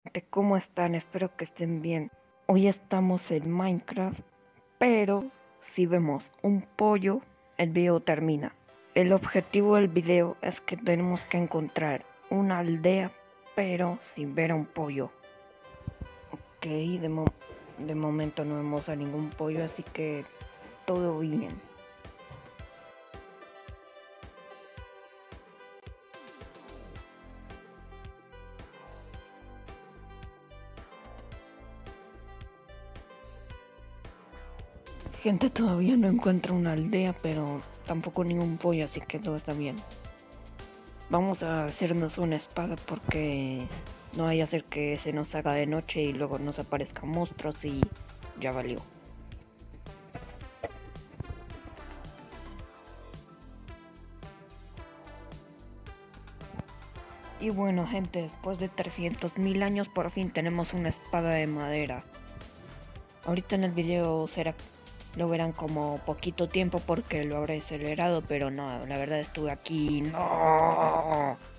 ¿Cómo están? Espero que estén bien. Hoy estamos en Minecraft, pero si vemos un pollo, el video termina. El objetivo del video es que tenemos que encontrar una aldea, pero sin ver a un pollo. Ok, de momento no vemos a ningún pollo, así que todo bien. Gente, todavía no encuentro una aldea, pero tampoco ningún pollo, así que todo está bien. Vamos a hacernos una espada porque no vaya a ser que se nos haga de noche y luego nos aparezcan monstruos y ya valió. Y bueno, gente, después de 300.000 años por fin tenemos una espada de madera. Ahorita en el video lo verán como poquito tiempo porque lo habré acelerado, pero no, la verdad estuve aquí. ¡No!